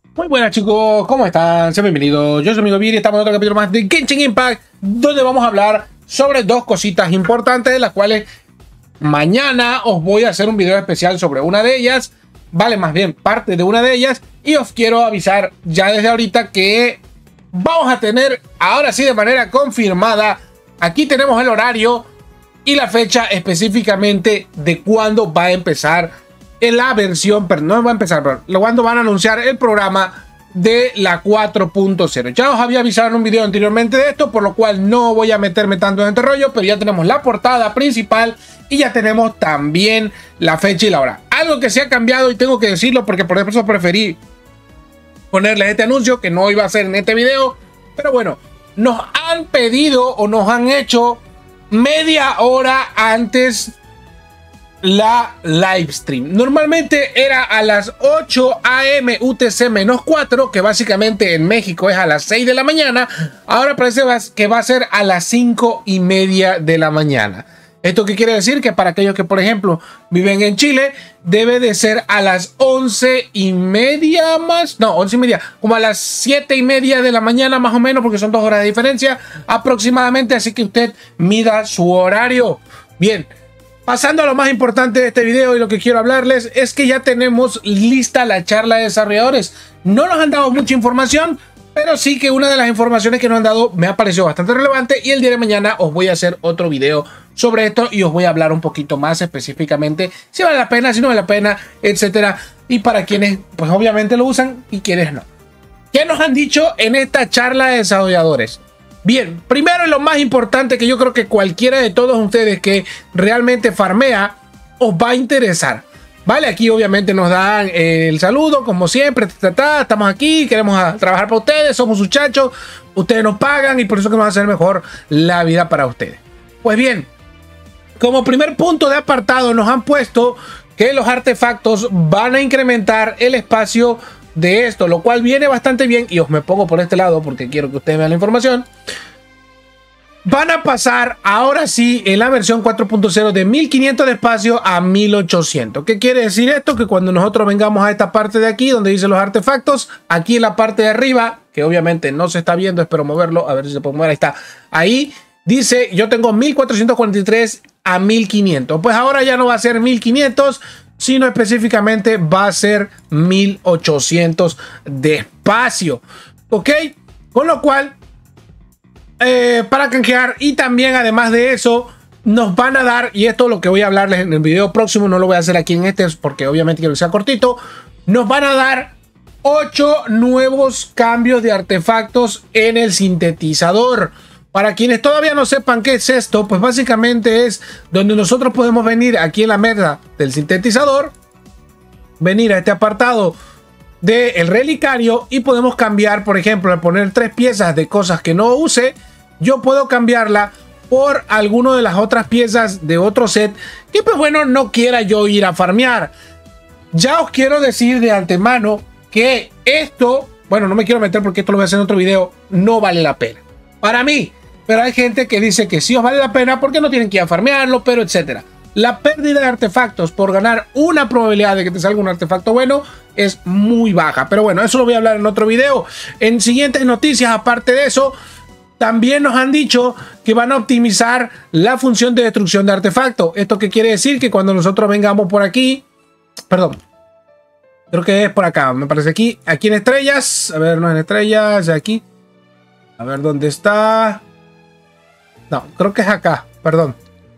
Muy buenas chicos, ¿cómo están? Sean bienvenidos, yo soy amigo Vir y estamos en otro capítulo más de Genshin Impact, donde vamos a hablar sobre dos cositas importantes, de las cuales mañana os voy a hacer un video especial sobre una de ellas, vale, más bien parte de una de ellas, y os quiero avisar ya desde ahorita que vamos a tener, ahora sí de manera confirmada, aquí tenemos el horario y la fecha específicamente de cuándo va a empezar en la versión, pero no va a empezar, pero cuando van a anunciar el programa de la 4.0. Ya os había avisado en un video anteriormente de esto, por lo cual no voy a meterme tanto en este rollo, pero ya tenemos la portada principal y ya tenemos también la fecha y la hora. Algo que se ha cambiado y tengo que decirlo porque por eso preferí ponerles este anuncio que no iba a hacer en este video, pero bueno, nos han pedido o nos han hecho media hora antes la live stream. Normalmente era a las 8 AM UTC-4, que básicamente en México es a las 6 de la mañana. Ahora parece que va a ser a las 5:30 de la mañana. ¿Esto qué quiere decir? Que para aquellos que, por ejemplo, viven en Chile, debe de ser a las 11:30 más, no, 11:30, como a las 7:30 de la mañana más o menos, porque son 2 horas de diferencia aproximadamente, así que usted mida su horario. Bien. Pasando a lo más importante de este video y lo que quiero hablarles es que ya tenemos lista la charla de desarrolladores. No nos han dado mucha información, pero sí que una de las informaciones que nos han dado me ha parecido bastante relevante y el día de mañana os voy a hacer otro video sobre esto y os voy a hablar un poquito más específicamente si vale la pena, si no vale la pena, etcétera. Y para quienes pues obviamente lo usan y quienes no. ¿Qué nos han dicho en esta charla de desarrolladores? Bien, primero y lo más importante que yo creo que cualquiera de todos ustedes que realmente farmea os va a interesar. Vale, aquí obviamente nos dan el saludo, como siempre, estamos aquí, queremos trabajar para ustedes, somos muchachos, ustedes nos pagan y por eso que nos va a hacer mejor la vida para ustedes. Pues bien, como primer punto de apartado nos han puesto que los artefactos van a incrementar el espacio de esto, lo cual viene bastante bien y os me pongo por este lado porque quiero que ustedes vean la información. Van a pasar ahora sí en la versión 4.0 de 1500 de espacio a 1800. ¿Qué quiere decir esto? Que cuando nosotros vengamos a esta parte de aquí donde dice los artefactos, aquí en la parte de arriba, que obviamente no se está viendo, espero moverlo, a ver si se puede mover, ahí está, ahí dice yo tengo 1443 a 1500, pues ahora ya no va a ser 1500, sino específicamente va a ser 1800 de espacio, ¿ok? Con lo cual, para canjear y también además de eso, nos van a dar, y esto es lo que voy a hablarles en el video próximo, no lo voy a hacer aquí en este porque obviamente quiero que sea cortito, nos van a dar 8 nuevos cambios de artefactos en el sintetizador. Para quienes todavía no sepan qué es esto, pues básicamente es donde nosotros podemos venir aquí en la mesa del sintetizador, venir a este apartado del relicario y podemos cambiar, por ejemplo, al poner 3 piezas de cosas que no use, yo puedo cambiarla por alguna de las otras piezas de otro set que pues bueno, no quiera yo ir a farmear. Ya os quiero decir de antemano que esto, bueno, no me quiero meter porque esto lo voy a hacer en otro video, no vale la pena para mí. Pero hay gente que dice que sí os vale la pena porque no tienen que ir a farmearlo, pero etcétera. La pérdida de artefactos por ganar una probabilidad de que te salga un artefacto bueno es muy baja. Pero bueno, eso lo voy a hablar en otro video. En siguientes noticias, aparte de eso, también nos han dicho que van a optimizar la función de destrucción de artefactos. ¿Esto qué quiere decir? Que cuando nosotros vengamos por aquí, perdón, creo que es por acá, me parece aquí en estrellas, a ver, no en estrellas, aquí, a ver dónde está. No, creo que es acá, perdón.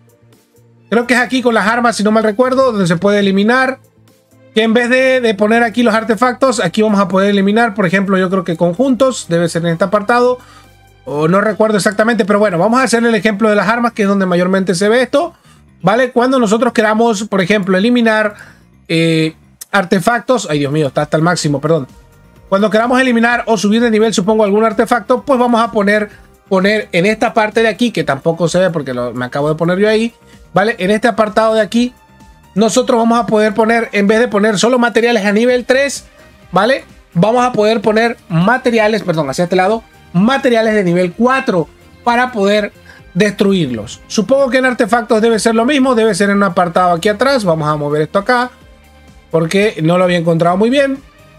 Creo que es aquí con las armas, si no mal recuerdo, donde se puede eliminar. Que en vez de poner aquí los artefactos, aquí vamos a poder eliminar, por ejemplo, yo creo que conjuntos, debe ser en este apartado. O no recuerdo exactamente, pero bueno, vamos a hacer el ejemplo de las armas, que es donde mayormente se ve esto. ¿Vale? Cuando nosotros queramos, por ejemplo, eliminar artefactos. Ay, Dios mío, está hasta el máximo, perdón. Cuando queramos eliminar o subir de nivel, supongo, algún artefacto, pues vamos a poner en esta parte de aquí, que tampoco se ve porque me acabo de poner yo ahí, ¿vale? En este apartado de aquí, nosotros vamos a poder poner, en vez de poner solo materiales a nivel 3, ¿vale? Vamos a poder poner materiales, perdón, hacia este lado, materiales de nivel 4 para poder destruirlos. Supongo que en artefactos debe ser lo mismo, debe ser en un apartado aquí atrás. Vamos a mover esto acá porque no lo había encontrado muy bien.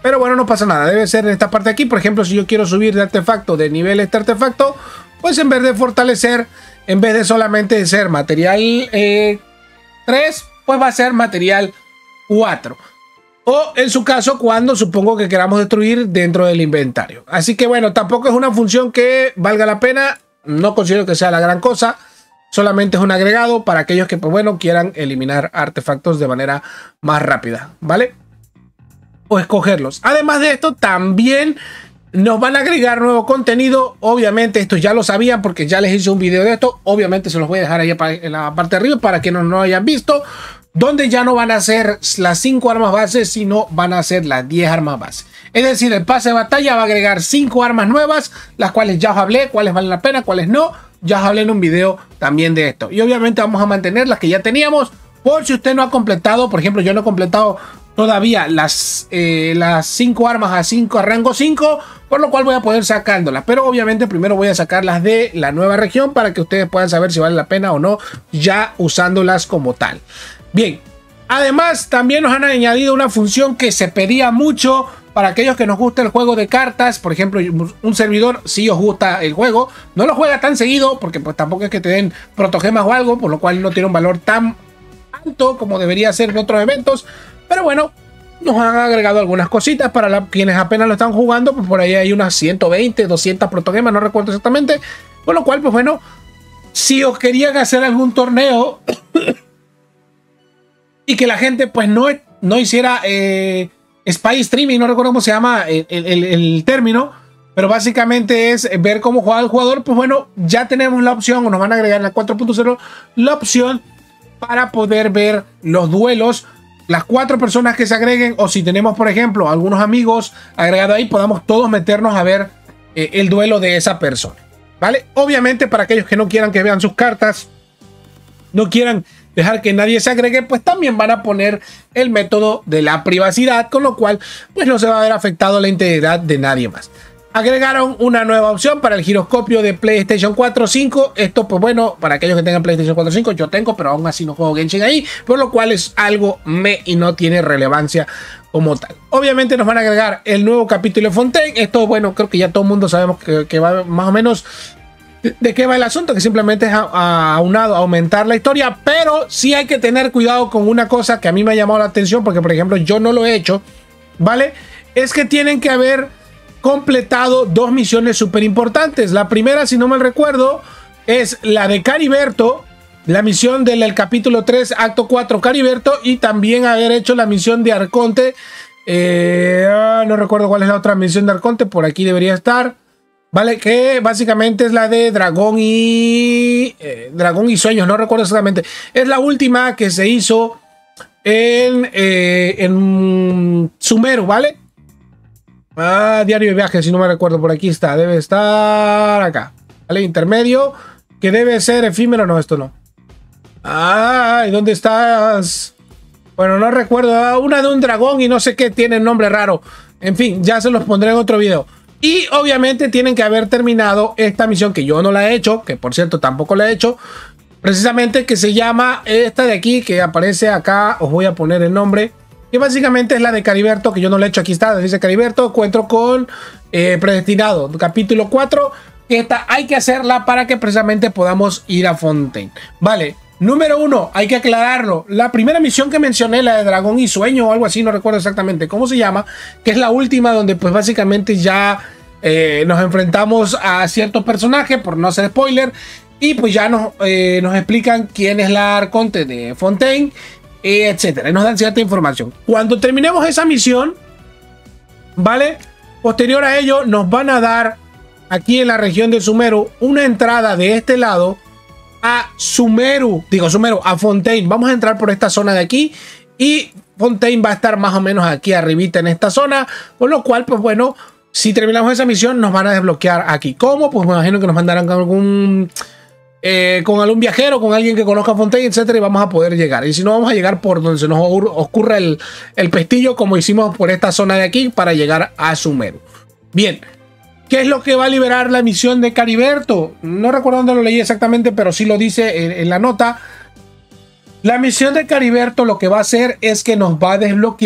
Pero bueno, no pasa nada. Debe ser en esta parte de aquí. Por ejemplo, si yo quiero subir de artefacto, de nivel este artefacto, pues en vez de fortalecer, en vez de solamente ser material 3, pues va a ser material 4. O en su caso, cuando supongo que queramos destruir dentro del inventario. Así que bueno, tampoco es una función que valga la pena. No considero que sea la gran cosa. Solamente es un agregado para aquellos que, pues bueno, quieran eliminar artefactos de manera más rápida, ¿vale? O escogerlos. Además de esto, también nos van a agregar nuevo contenido. Obviamente, esto ya lo sabían porque ya les hice un video de esto. Obviamente, se los voy a dejar ahí en la parte de arriba para que no lo hayan visto. Donde ya no van a ser las 5 armas bases, sino van a ser las 10 armas bases. Es decir, el pase de batalla va a agregar 5 armas nuevas, las cuales ya os hablé, cuáles valen la pena, cuáles no. Ya os hablé en un video también de esto. Y obviamente vamos a mantener las que ya teníamos. Por si usted no ha completado, por ejemplo, yo no he completado todavía las 5 armas a rango 5, por lo cual voy a poder sacándolas. Pero obviamente primero voy a sacarlas de la nueva región para que ustedes puedan saber si vale la pena o no, ya usándolas como tal. Bien, además también nos han añadido una función que se pedía mucho para aquellos que nos gusta el juego de cartas. Por ejemplo, un servidor, si os gusta el juego, no lo juega tan seguido porque pues tampoco es que te den protogemas o algo, por lo cual no tiene un valor tan alto como debería ser en otros eventos. Pero bueno, nos han agregado algunas cositas para quienes apenas lo están jugando. Pues por ahí hay unas 120, 200 protogemas, no recuerdo exactamente. Por lo cual, pues bueno, si os querían hacer algún torneo y que la gente pues no hiciera spy streaming, no recuerdo cómo se llama el término, pero básicamente es ver cómo juega el jugador. Pues bueno, ya tenemos la opción, o nos van a agregar en la 4.0 la opción para poder ver los duelos, las 4 personas que se agreguen, o si tenemos por ejemplo algunos amigos agregados ahí, podamos todos meternos a ver el duelo de esa persona, ¿vale? Obviamente para aquellos que no quieran que vean sus cartas, no quieran dejar que nadie se agregue, pues también van a poner el método de la privacidad, con lo cual pues no se va a ver afectado la integridad de nadie más. Agregaron una nueva opción para el giroscopio de PlayStation 4 5. Esto pues bueno, para aquellos que tengan PlayStation 4 5, yo tengo, pero aún así no juego Genshin ahí, por lo cual es algo y no tiene relevancia como tal. Obviamente nos van a agregar el nuevo capítulo de Fontaine. Esto bueno, creo que ya todo el mundo sabemos que va más o menos de qué va el asunto, que simplemente es aunado a aumentar la historia. Pero sí hay que tener cuidado con una cosa que a mí me ha llamado la atención, porque por ejemplo yo no lo he hecho, ¿vale? Es que tienen que haber completado 2 misiones súper importantes. La primera, si no mal recuerdo, es la de Cariberto, la misión del capítulo 3, acto 4, Cariberto, y también haber hecho la misión de Arconte. No recuerdo cuál es la otra misión de Arconte, por aquí debería estar, ¿vale? Que básicamente es la de Dragón y Sueños, no recuerdo exactamente. Es la última que se hizo en Sumeru, ¿vale? Diario de viaje, si no me recuerdo, por aquí está, debe estar acá, ¿vale? Intermedio, que debe ser efímero, no, esto no. ¿Y dónde estás? Bueno, no recuerdo, una de un dragón y no sé qué, tiene nombre raro. En fin, ya se los pondré en otro video. Y obviamente tienen que haber terminado esta misión, que yo no la he hecho, que por cierto tampoco la he hecho, precisamente, que se llama esta de aquí, que aparece acá. Os voy a poner el nombre, que básicamente es la de Cariberto, que yo no la he hecho. Aquí está, dice Cariberto, encuentro con Predestinado, capítulo 4. Esta hay que hacerla para que precisamente podamos ir a Fontaine, ¿vale? Número 1, hay que aclararlo. La primera misión que mencioné, la de Dragón y Sueño o algo así, no recuerdo exactamente cómo se llama, que es la última donde pues básicamente ya nos enfrentamos a ciertos personajes, por no hacer spoiler, y pues ya nos explican quién es la Arconte de Fontaine, etcétera, y nos dan cierta información. Cuando terminemos esa misión, ¿vale? Posterior a ello nos van a dar aquí en la región de Sumeru una entrada de este lado a a Fontaine. Vamos a entrar por esta zona de aquí y Fontaine va a estar más o menos aquí arribita en esta zona, con lo cual pues bueno, si terminamos esa misión nos van a desbloquear aquí. ¿Cómo? Pues me imagino que nos mandarán con algún viajero, con alguien que conozca Fontaine, etcétera, y vamos a poder llegar. Y si no, vamos a llegar por donde se nos ocurra el pestillo, como hicimos por esta zona de aquí para llegar a Sumeru. Bien, ¿qué es lo que va a liberar la misión de Cariberto? No recuerdo dónde lo leí exactamente, pero sí lo dice en la nota. La misión de Cariberto lo que va a hacer es que nos va a desbloquear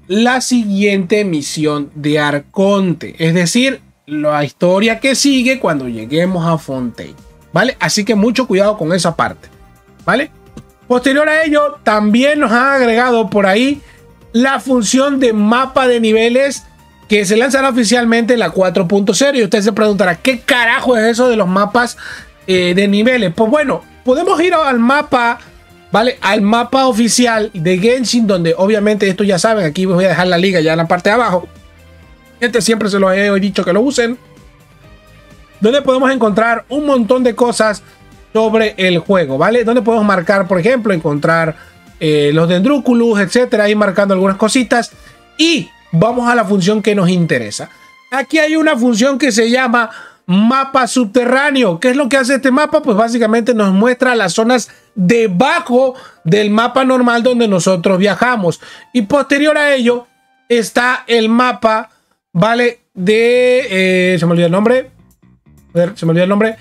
la siguiente misión de Arconte, es decir, la historia que sigue cuando lleguemos a Fontaine, ¿vale? Así que mucho cuidado con esa parte, ¿vale? Posterior a ello, también nos han agregado por ahí la función de mapa de niveles que se lanzará oficialmente en la 4.0. Y usted se preguntará, ¿qué carajo es eso de los mapas de niveles? Pues bueno, podemos ir al mapa, ¿vale? Al mapa oficial de Genshin, donde obviamente esto ya saben, aquí voy a dejar la liga ya en la parte de abajo. Siempre se los he dicho que lo usen. Donde podemos encontrar un montón de cosas sobre el juego, ¿vale? Donde podemos marcar, por ejemplo, encontrar los Dendroculus, etcétera, ahí marcando algunas cositas. Y vamos a la función que nos interesa. Aquí hay una función que se llama mapa subterráneo. ¿Qué es lo que hace este mapa? Pues básicamente nos muestra las zonas debajo del mapa normal donde nosotros viajamos. Y posterior a ello está el mapa, ¿vale? De... se me olvidó el nombre. A ver, se me olvidó el nombre.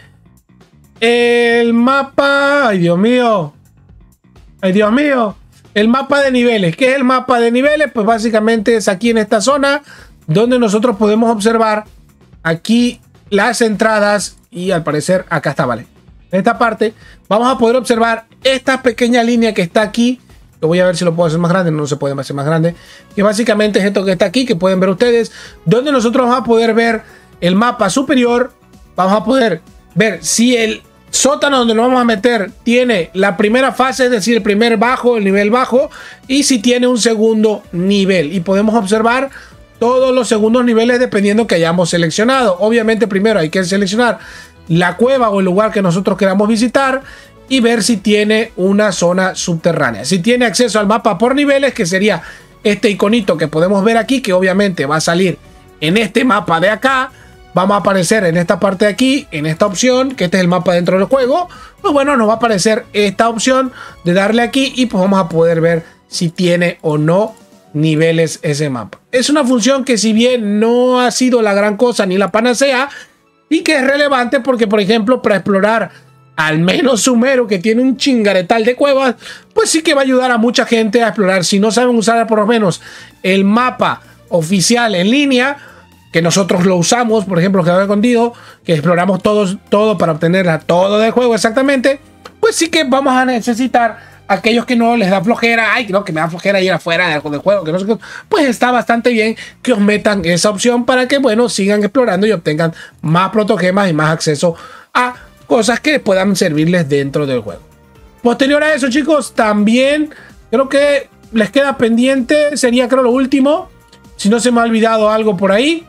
El mapa... ¡Ay, Dios mío! ¡Ay, Dios mío! El mapa de niveles. ¿Qué es el mapa de niveles? Pues básicamente es aquí en esta zona donde nosotros podemos observar aquí las entradas y al parecer acá está, ¿vale? En esta parte vamos a poder observar esta pequeña línea que está aquí. Lo voy a ver si lo puedo hacer más grande. No se puede hacer más grande. Que básicamente es esto que está aquí, que pueden ver ustedes, donde nosotros vamos a poder ver el mapa superior. Vamos a poder ver si el sótano donde nos vamos a meter tiene la primera fase, es decir, el primer bajo, el nivel bajo, y si tiene un segundo nivel. Y podemos observar todos los segundos niveles dependiendo que hayamos seleccionado. Obviamente primero hay que seleccionar la cueva o el lugar que nosotros queramos visitar y ver si tiene una zona subterránea. Si tiene acceso al mapa por niveles, que sería este iconito que podemos ver aquí, que obviamente va a salir en este mapa de acá. Vamos a aparecer en esta parte de aquí, en esta opción, que este es el mapa dentro del juego. Pues bueno, nos va a aparecer esta opción de darle aquí y pues vamos a poder ver si tiene o no niveles ese mapa. Es una función que si bien no ha sido la gran cosa ni la panacea, y que es relevante porque, por ejemplo, para explorar al menos Sumeru, que tiene un chingaretal de cuevas, pues sí que va a ayudar a mucha gente a explorar. Si no saben usar por lo menos el mapa oficial en línea, que nosotros lo usamos, por ejemplo, que había escondido, que exploramos todo para obtener todo del juego exactamente, pues sí que vamos a necesitar aquellos que no les da flojera, ay, no, que me da flojera ir afuera del juego, que no sé qué, pues está bastante bien que os metan esa opción para que, bueno, sigan explorando y obtengan más protogemas y más acceso a cosas que puedan servirles dentro del juego. Posterior a eso, chicos, también creo que les queda pendiente, sería creo lo último, si no se me ha olvidado algo por ahí.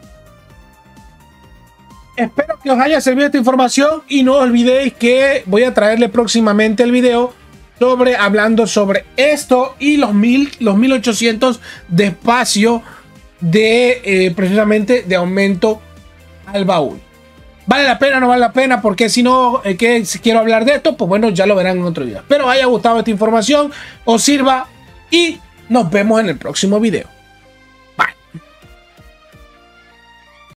Espero que os haya servido esta información y no olvidéis que voy a traerle próximamente el video hablando sobre esto y los 1800 de espacio de precisamente de aumento al baúl. ¿Vale la pena o no vale la pena? Porque si no, si quiero hablar de esto, pues bueno, ya lo verán en otro video. Espero os haya gustado esta información, os sirva y nos vemos en el próximo video.